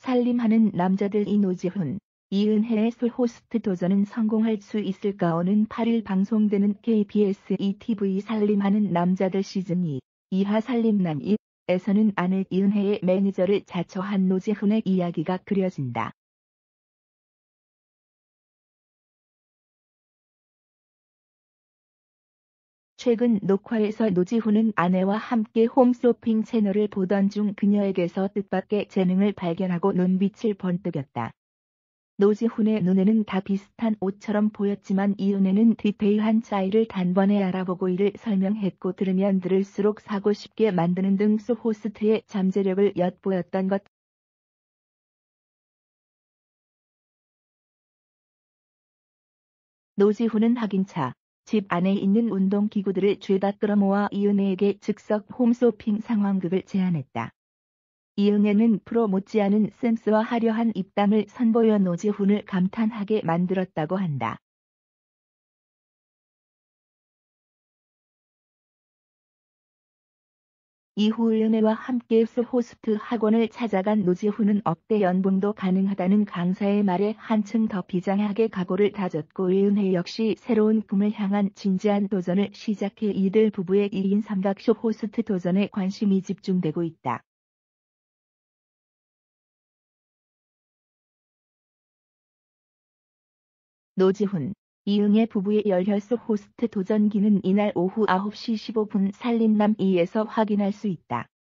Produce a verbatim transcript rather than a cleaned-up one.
살림하는 남자들. 이 노지훈, 이은혜의 소 호스트 도전은 성공할 수 있을까? 오는 팔 일 방송되는 케이비에스 이티비 살림하는 남자들 시즌 이, 이하 살림남 일에서는 아내 이은혜의 매니저를 자처한 노지훈의 이야기가 그려진다. 최근 녹화에서 노지훈은 아내와 함께 홈쇼핑 채널을 보던 중 그녀에게서 뜻밖의 재능을 발견하고 눈빛을 번뜩였다. 노지훈의 눈에는 다 비슷한 옷처럼 보였지만 이은혜는 디테일한 차이를 단번에 알아보고 이를 설명했고 들으면 들을수록 사고 싶게 만드는 등 소 호스트의 잠재력을 엿보였던 것. 노지훈은 확인차 집 안에 있는 운동기구들을 죄다 끌어모아 이은혜에게 즉석 홈쇼핑 상황극을 제안했다. 이은혜는 프로 못지않은 센스와 화려한 입담을 선보여 노지훈을 감탄하게 만들었다고 한다. 이후 은혜와 함께 소 호스트 학원을 찾아간 노지훈은 억대 연봉도 가능하다는 강사의 말에 한층 더 비장하게 각오를 다졌고 은혜 역시 새로운 꿈을 향한 진지한 도전을 시작해 이들 부부의 일 인 삼각 쇼 호스트 도전에 관심이 집중되고 있다. 노지훈, 이은혜 부부의 열혈 소 호스트 도전기는 이날 오후 아홉 시 십오 분 살림남 이에서 확인할 수 있다.